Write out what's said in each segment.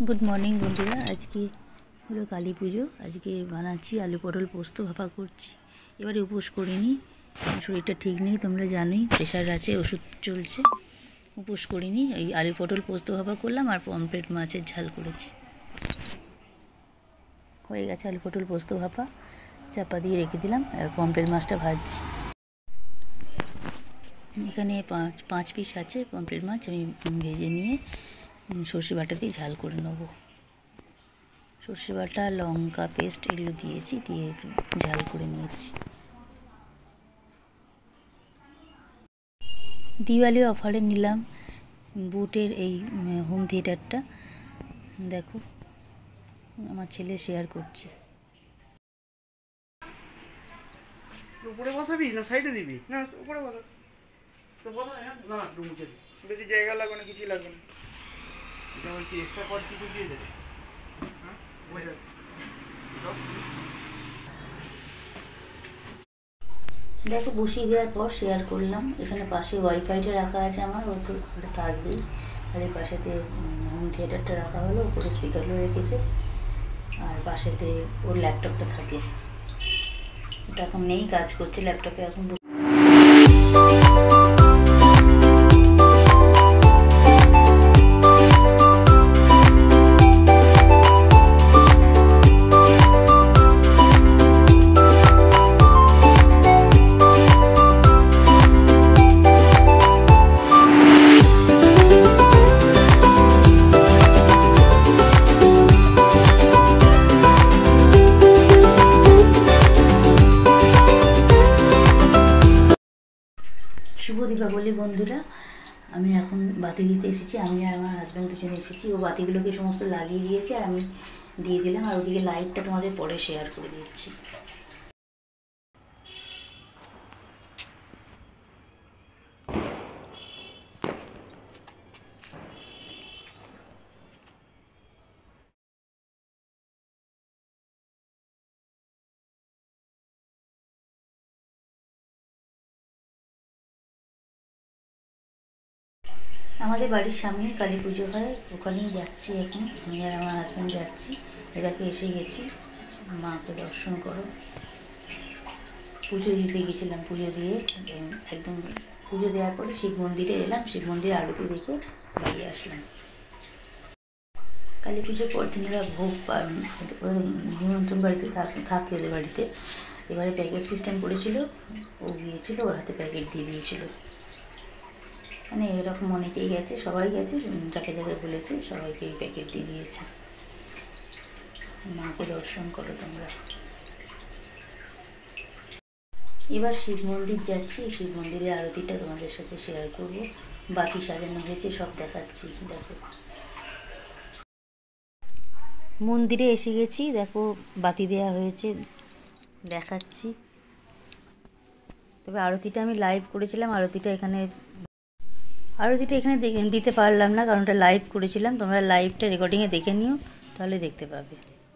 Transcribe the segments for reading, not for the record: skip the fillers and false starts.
Good morning बंधुरा आज के हलो काली पुजो आज के बानाচ্ছি आलू पटल पोस्त भापा करছি। এবারে উপোস করিনি, শরীরটা ঠিক নেই, তোমরা জানোই প্রেশার আছে, ওষুধ চলছে। উপোস করিনি, এই আলু পটল পোস্ত ভাপা করলাম আর পমফ্রেট মাছের ঝাল করেছি। হয়ে গেছে আলু পটল পোস্ত ভাপা, চাপা দিয়ে রেখে দিলাম। আর পমফ্রেট মাছটা ভাজছি। এখানে পাঁচ পিস আছে পমফ্রেট মাছ, আমি ভেজে নিয়ে সর্ষে বাটা দিয়ে ঝাল করে নেব। সর্ষে বাটা, লঙ্কা পেস্ট এগুলো দিয়েছি, দিয়ে ঝাল করে নিয়েছি। দিওয়ালি অফারে নিলাম বুটের এই হোম থিয়েটারটা, দেখো আমার ছেলে শেয়ার করছে। উপরে বসাবি না সাইডে দিবি? না উপরে বসা তো বসা না, মুছে দিই, বেশি জায়গা লাগবে না, কিছু লাগবে না। এটা কি এক্সট্রা কট কিছু দিয়ে দেবে? হ্যাঁ বুঝে দেখো বসিয়ে দেওয়ার পর শেয়ার করলাম। এখানে পাশে ওয়াইফাইটা রাখা আছে আমার, ওকে তার দিই। আর এই পাশেতে হোম থিয়েটারটা রাখা হলো, উপরে স্পিকারও রেখেছে, আর পাশেতে ওর ল্যাপটপটা থাকে। ওটা এখন নেই, কাজ করছে ল্যাপটপে এখন। শুভ দীপাবলি বন্ধুরা, আমি এখন বাতি দিতে এসেছি। আমি আর আমার হাজব্যান্ড দুজনে এসেছি। ও বাতিগুলোকে সমস্ত লাগিয়ে দিয়েছে আর আমি দিয়ে দিলাম। আর ওদিকে লাইটটা তোমাদের পরে শেয়ার করে দিচ্ছি। আমাদের বাড়ির সামনে কালী পুজো হয়, ওখানেই যাচ্ছি এখন। আমি আর আমার হাজব্যান্ড যাচ্ছি। এটাকে এসে গেছি, মাকে দর্শন করো। পুজো দিতে গেছিলাম, পুজো দিয়ে একদম পুজো দেওয়ার পরে শিব মন্দিরে এলাম, শিব মন্দিরে আরতি দেখে বাড়ি আসলাম। কালী পুজোর পর দিন ওরা ভোগ পান, নিমন্ত্রণ বাড়িতে থাকে ওদের বাড়িতে। এবারে প্যাকেট সিস্টেম করেছিল, ও গিয়েছিলো, ওর হাতে প্যাকেট দিয়ে দিয়েছিল। মানে এরকম অনেকেই গেছে, সবাই গেছে, যাকে যাকে বলেছে সবাইকে এই প্যাকেট দিয়ে দিয়েছে। মাকে দর্শন করো তোমরা। এবার শিব মন্দির যাচ্ছি, শিব মন্দিরের আরতিটা তোমাদের সাথে শেয়ার করবো। বাতি সাজানো হয়েছে, সব দেখাচ্ছি। দেখো মন্দিরে এসে গেছি, দেখো বাতি দেওয়া হয়েছে, দেখাচ্ছি। তবে আরতিটা আমি লাইভ করেছিলাম, আরতিটা এখানে দিতে পারলাম না, কারণ ওটা লাইভ করেছিলাম। তোমরা লাইভটা রেকর্ডিংয়ে দেখে নিও, তাহলে দেখতে পাবে।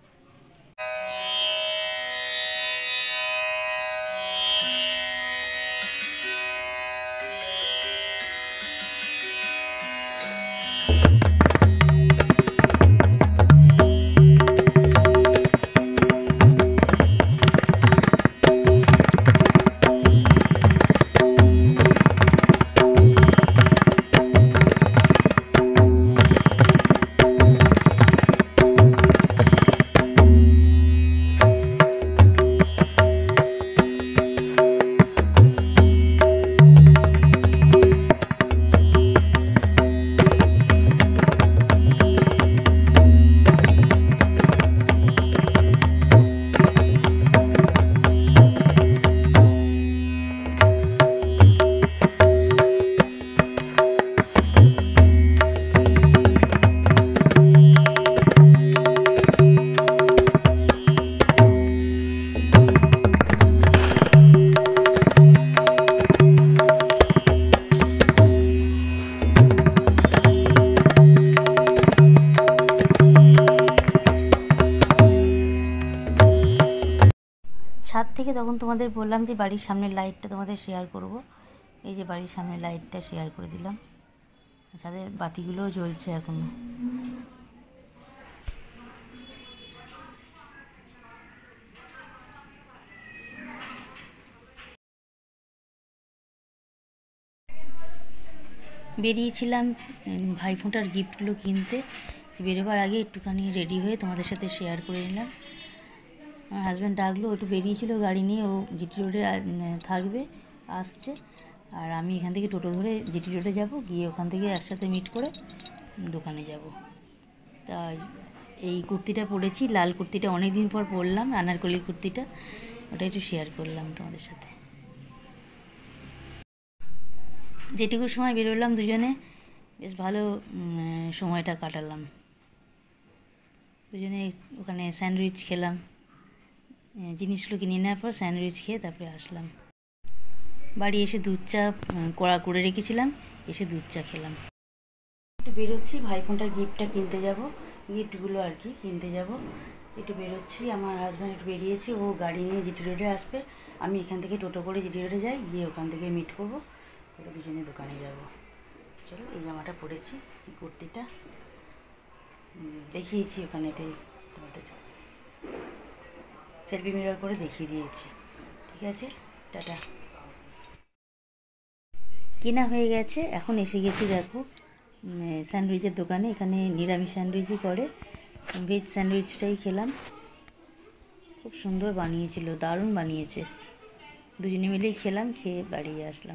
ছাদ থেকে তখন তোমাদের বললাম যে বাড়ির সামনের লাইটটা তোমাদের শেয়ার করব। এই যে বাড়ির সামনের লাইটটা শেয়ার করে দিলাম। ছাদের বাতিগুলোও জ্বলছে এখনো। বেরিয়েছিলাম ভাইফোঁটার গিফটগুলো কিনতে। বেরোবার আগে একটুখানি রেডি হয়ে তোমাদের সাথে শেয়ার করে নিলাম। আমার হাজব্যান্ড ডাকলো, একটু বেরিয়েছিল গাড়ি নিয়ে, ও জিটি রোডে থাকবে, আসছে। আর আমি এখান থেকে টোটো ধরে জিটি রোডে যাব, গিয়ে ওখান থেকে একসাথে মিট করে দোকানে যাব। তাই এই কুর্তিটা পরেছি, লাল কুর্তিটা অনেক দিন পর পরলাম, আনারকলি কুর্তিটা, ওটা একটু শেয়ার করলাম তোমাদের সাথে। যেটুকু সময় বেরোলাম দুজনে বেশ ভালো সময়টা কাটালাম। দুজনে ওখানে স্যান্ডউইচ খেলাম, জিনিসগুলো কিনে নেওয়ার পর স্যান্ডউইচ খেয়ে তারপরে আসলাম। বাড়ি এসে দুধ চা কড়া করে রেখেছিলাম, এসে দুধ চা খেলাম। একটু বেরোচ্ছি, ভাইফোঁটার গিফটটা কিনতে যাব, গিফটগুলো আর কি কিনতে যাব। একটু বেরোচ্ছি, আমার হাজব্যান্ড একটু বেরিয়েছি, ও গাড়ি নিয়ে জিটি রোডে আসবে, আমি এখান থেকে টোটো করে জিটি রোডে যাই, গিয়ে ওখান থেকে মিট করবো, তাহলে দুজনে দোকানে যাব। চলো, এই জামাটা পরেছি, এই কুর্তিটা দেখিয়েছি ওখানেতে, তোমাদের সেলফি মিরর করে দেখিয়ে দিয়েছি। ঠিক আছে, টাটা। কেনা হয়ে গেছে, এখন এসে গেছি দেখো স্যান্ডউইচের দোকানে। এখানে নিরামিষ স্যান্ডউইচই করে, ভেজ স্যান্ডউইচটাই খেলাম। খুব সুন্দর বানিয়েছিল, দারুণ বানিয়েছে। দুজনে মিলেই খেলাম, খেয়ে বাড়ি আসলাম।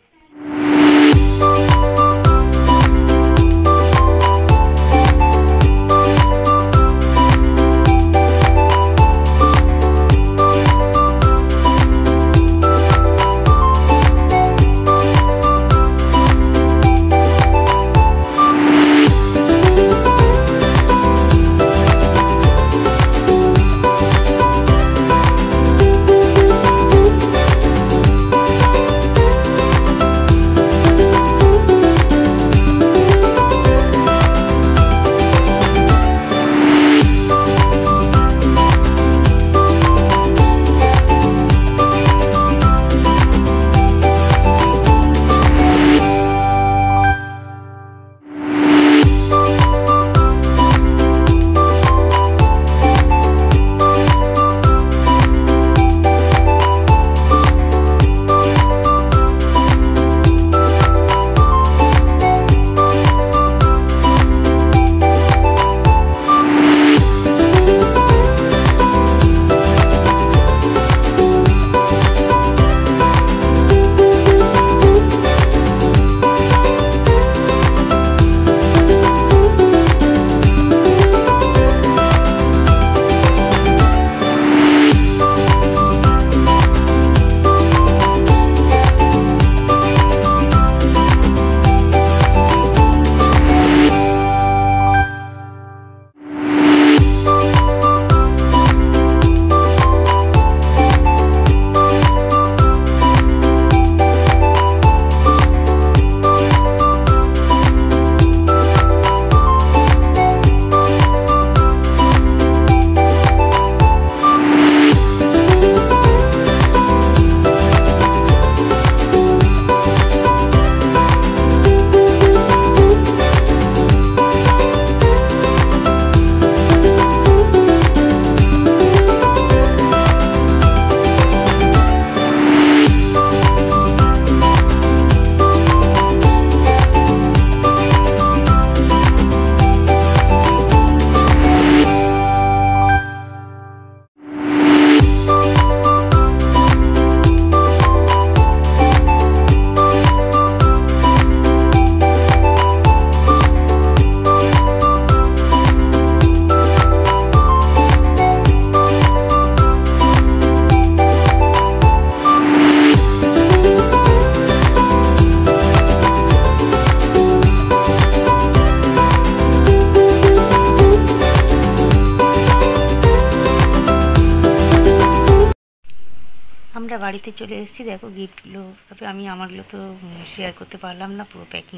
আমরা বাড়িতে চলে এসেছি, দেখো গিফটগুলো। তারপরে আমি আমারগুলো তো শেয়ার করতে পারলাম না, পুরো প্যাকিং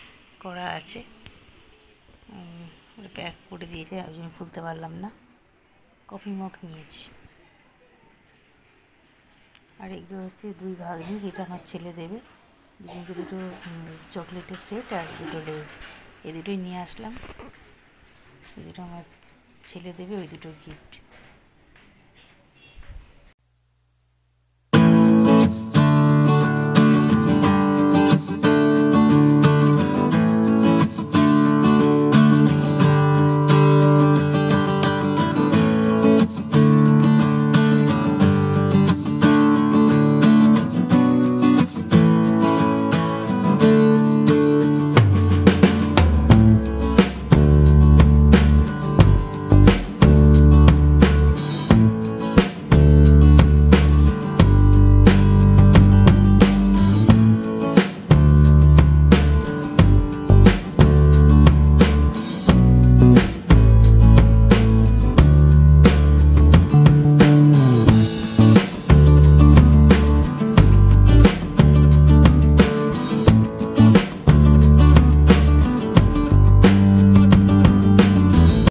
করা আছে, প্যাক করে দিয়েছে, ওই জন্য খুলতে পারলাম না। কফি মগ নিয়েছি, আর এগুলো হচ্ছে 2 ভাগ্নি, এটা আমার ছেলে দেবে। দুটো চকলেটের সেট আর 2 লেস, এই দুটোই নিয়ে আসলাম। এই দুটো আমার ছেলে দেবে, ওই দুটো গিফট।